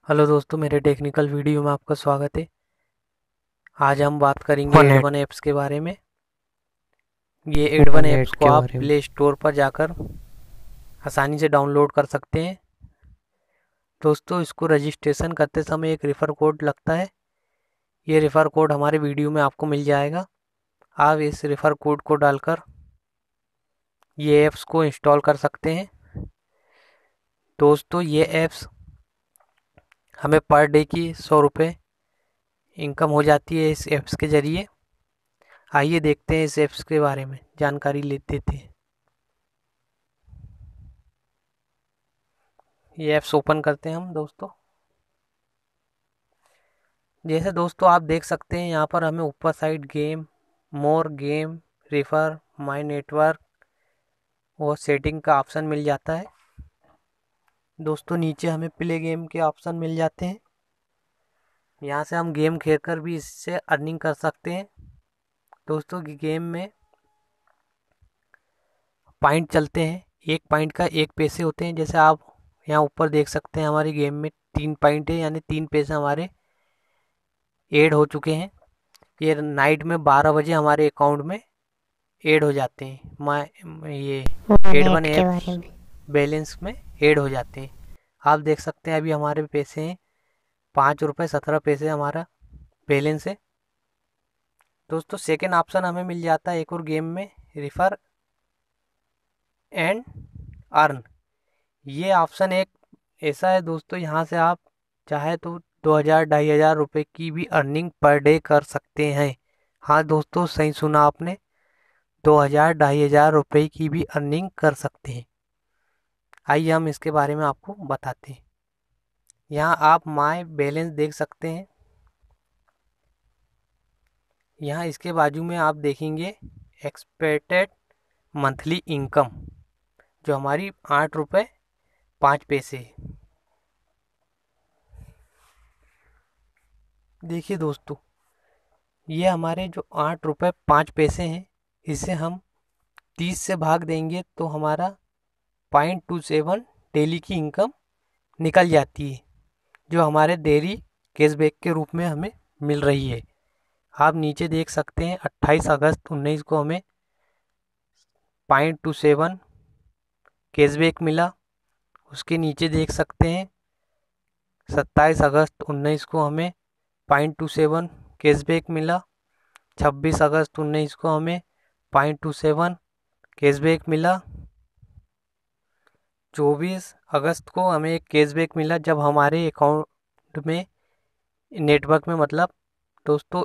Hello दोस्तों, मेरे technical video में आपका स्वागत है। आज हम बात करेंगे नेट एड1 ऐप्स के बारे में। ये एड1 ऐप्स नेट को के आप बारे में। प्ले स्टोर पर जाकर आसानी से डाउनलोड कर सकते हैं। दोस्तों, इसको रजिस्ट्रेशन करते समय एक रेफर कोड लगता है। ये रेफर कोड हमारे वीडियो में आपको मिल जाएगा। आप इस रेफर कोड को डालकर ये ऐप्स को इंस्टॉल कर सकते हैं। दोस्तों, ये ऐप्स हमें पर डे की 100 रुपये इनकम हो जाती है इस ऐप्स के ज़रिए। आइए देखते हैं इस ऐप्स के बारे में, जानकारी लेते थे। ये ऐप्स ओपन करते हैं हम दोस्तों। जैसे दोस्तों आप देख सकते हैं, यहाँ पर हमें ऊपर side game, more game, refer, my network और सेटिंग का ऑप्शन मिल जाता है। दोस्तों, नीचे हमें प्ले गेम के ऑप्शन मिल जाते हैं। यहाँ से हम गेम खेलकर भी इससे अर्निंग कर सकते हैं। दोस्तों की गेम में पॉइंट चलते हैं। एक पॉइंट का 1 पैसे होते हैं। जैसे आप यहाँ ऊपर देख सकते हैं, हमारी गेम में 3 पॉइंट है, यानी 3 पैसे हमारे ऐड हो चुके हैं। ये नाइट में 12 बजे हमारे अकाउंट में ऐड हो जाते हैं। ये एड वन नेट के बारे ऐप्स में। बैलेंस में ऐड हो जाते हैं। आप देख सकते हैं अभी हमारे पैसे हैं 5 रुपये 17 पैसे हमारा बैलेंस है। दोस्तों, सेकेंड ऑप्शन हमें मिल जाता है एक और गेम में, रिफर एंड अर्न। ये ऑप्शन एक ऐसा है दोस्तों, यहाँ से आप चाहे तो 2000 2500 रुपये की भी अर्निंग पर डे कर सकते हैं। हाँ दोस्तों, सही सुना आपने, 2000 2500 रुपये की भी अर्निंग कर सकते हैं। आइए हम इसके बारे में आपको बताते हैं। यहाँ आप माय बैलेंस देख सकते हैं। यहाँ इसके बाजू में आप देखेंगे एक्सपेक्टेड मंथली इनकम, जो हमारी 8 रुपये 5 पैसे है। देखिए दोस्तों, ये हमारे जो 8 रुपये 5 पैसे हैं, इसे हम 30 से भाग देंगे तो हमारा 0.27 डेली की इनकम निकल जाती है, जो हमारे डेली कैशबैक के रूप में हमें मिल रही है। आप नीचे देख सकते हैं 28 अगस्त 2019 को हमें 0.27 कैशबैक मिला। उसके नीचे देख सकते हैं 27 अगस्त 2019 को हमें 0.27 कैशबैक मिला। 26 अगस्त 2019 को हमें 0.27 कैशबैक मिला। 24 अगस्त को हमें एक कैशबैक मिला, जब हमारे अकाउंट में नेटवर्क में, मतलब दोस्तों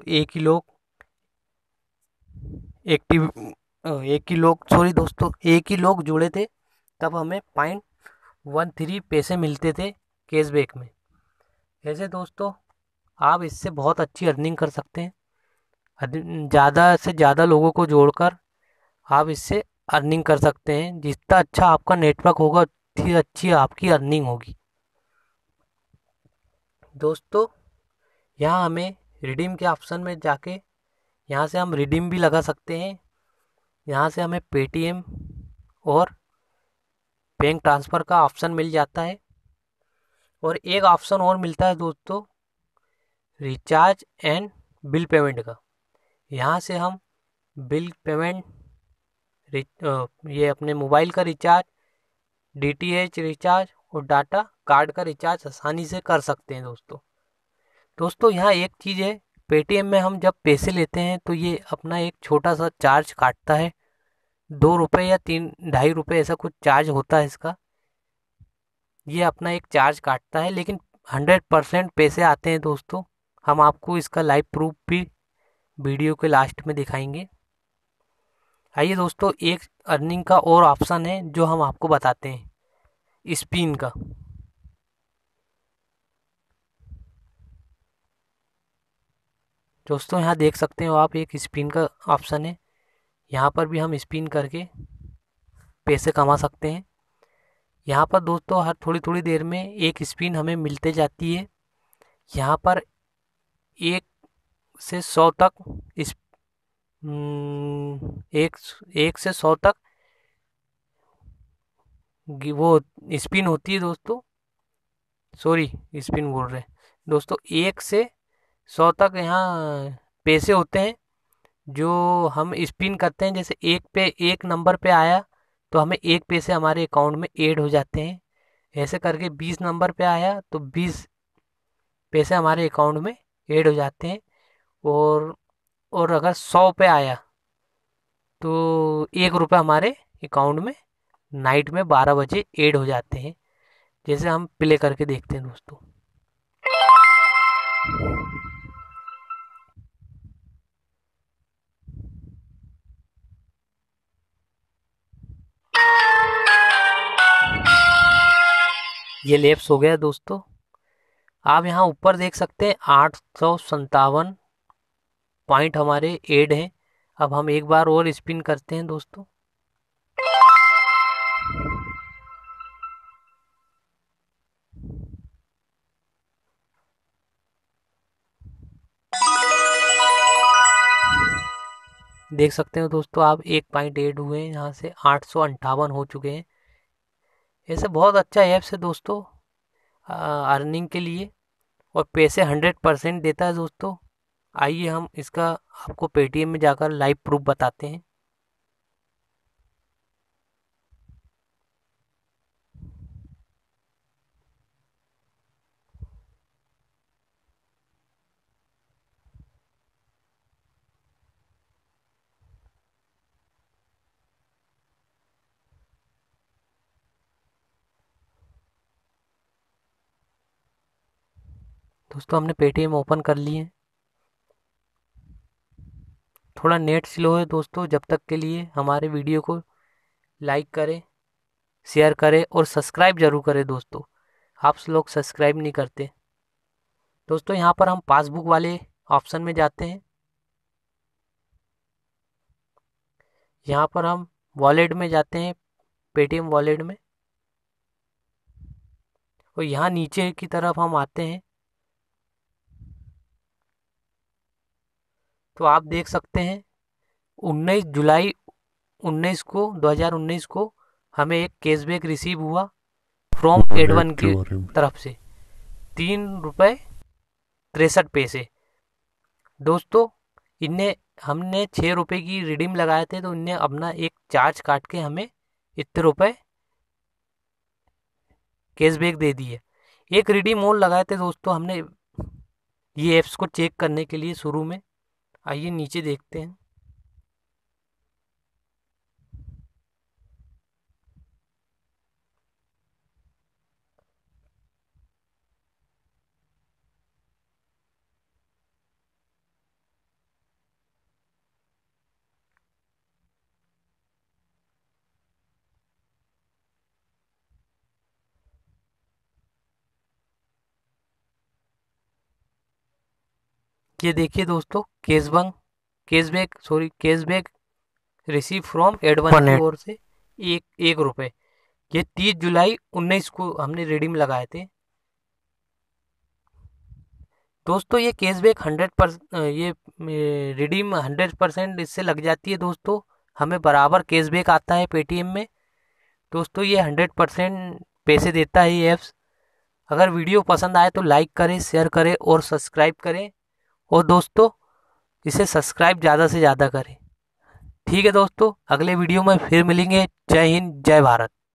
एक्टिव एक ही लोग सॉरी दोस्तों एक ही लोग जुड़े थे, तब हमें 0.13 पैसे मिलते थे कैशबैक में। ऐसे दोस्तों आप इससे बहुत अच्छी अर्निंग कर सकते हैं। ज़्यादा से ज़्यादा लोगों को जोड़कर आप इससे अर्निंग कर सकते हैं। जितना अच्छा आपका नेटवर्क होगा, उतनी अच्छी आपकी अर्निंग होगी। दोस्तों, यहाँ हमें रिडीम के ऑप्शन में जाके यहाँ से हम रिडीम भी लगा सकते हैं। यहाँ से हमें पेटीएम और बैंक ट्रांसफ़र का ऑप्शन मिल जाता है। और एक ऑप्शन और मिलता है दोस्तों, रिचार्ज एंड बिल पेमेंट का। यहाँ से हम बिल पेमेंट, ये अपने मोबाइल का रिचार्ज, डीटीएच रिचार्ज और डाटा कार्ड का रिचार्ज आसानी से कर सकते हैं दोस्तों। दोस्तों, यहाँ एक चीज़ है, पेटीएम में हम जब पैसे लेते हैं तो ये अपना एक छोटा सा चार्ज काटता है। 2 रुपये या 3 2.5 रुपये ऐसा कुछ चार्ज होता है इसका। ये अपना एक चार्ज काटता है, लेकिन 100% पैसे आते हैं दोस्तों। हम आपको इसका लाइव प्रूफ भी वीडियो के लास्ट में दिखाएंगे। आइए दोस्तों, एक अर्निंग का और ऑप्शन है जो हम आपको बताते हैं, स्पिन का। दोस्तों, यहाँ देख सकते हो आप, एक स्पिन का ऑप्शन है। यहाँ पर भी हम स्पिन करके पैसे कमा सकते हैं। यहाँ पर दोस्तों हर थोड़ी थोड़ी देर में एक स्पिन हमें मिलते जाती है। यहाँ पर 1 से 100 तक इस एक 1 से 100 तक वो स्पिन होती है दोस्तों। सॉरी स्पिन बोल रहे हैं दोस्तों, 1 से 100 तक यहाँ पैसे होते हैं जो हम स्पिन करते हैं। जैसे एक नंबर पे आया तो हमें 1 पैसे हमारे अकाउंट में ऐड हो जाते हैं। ऐसे करके 20 नंबर पे आया तो 20 पैसे हमारे अकाउंट में ऐड हो जाते हैं। और अगर 100 पे आया तो 1 रुपये हमारे अकाउंट में नाइट में 12 बजे ऐड हो जाते हैं। जैसे हम प्ले करके देखते हैं दोस्तों। ये लैप्स हो गया दोस्तों। आप यहाँ ऊपर देख सकते हैं 857 पॉइंट हमारे ऐड हैं। अब हम एक बार और स्पिन करते हैं दोस्तों। देख सकते हो दोस्तों आप, 1 पॉइंट ऐड हुए हैं, यहाँ से 858 हो चुके हैं। ऐसे बहुत अच्छा ऐप्स है दोस्तों अर्निंग के लिए, और पैसे 100% देता है दोस्तों। आइए हम इसका आपको पेटीएम में जाकर लाइव प्रूफ बताते हैं। दोस्तों हमने पेटीएम ओपन कर लिए। थोड़ा नेट स्लो है दोस्तों, जब तक के लिए हमारे वीडियो को लाइक करें, शेयर करें और सब्सक्राइब जरूर करें दोस्तों। आप लोग सब्सक्राइब नहीं करते दोस्तों। यहाँ पर हम पासबुक वाले ऑप्शन में जाते हैं। यहाँ पर हम वॉलेट में जाते हैं, पेटीएम वॉलेट में, और यहाँ नीचे की तरफ हम आते हैं तो आप देख सकते हैं 19 जुलाई 2019 को हमें एक कैशबैक रिसीव हुआ फ्रॉम एडवन की तरफ से, 3 रुपये 63 पैसे दोस्तों। इनने हमने 6 रुपये की रिडीम लगाए थे तो इनने अपना एक चार्ज काट के हमें इतने रुपये कैशबैक दे दिए। एक रिडीम और लगाए थे दोस्तों हमने ये ऐप्स को चेक करने के लिए शुरू में। आइए नीचे देखते हैं। ये देखिए दोस्तों, कैशबैक रिसीव फ्रॉम एडवन की ओर से 1 रुपये। ये 30 जुलाई 2019 को हमने रिडीम लगाए थे दोस्तों। ये कैशबैक 100%, ये रिडीम 100% इससे लग जाती है दोस्तों। हमें बराबर कैशबैक आता है पेटीएम में दोस्तों। ये 100% पैसे देता है ये ऐप्स। अगर वीडियो पसंद आए तो लाइक करें, शेयर करें और सब्सक्राइब करें, और दोस्तों इसे सब्सक्राइब ज़्यादा से ज़्यादा करें। ठीक है दोस्तों, अगले वीडियो में फिर मिलेंगे। जय हिंद, जय भारत।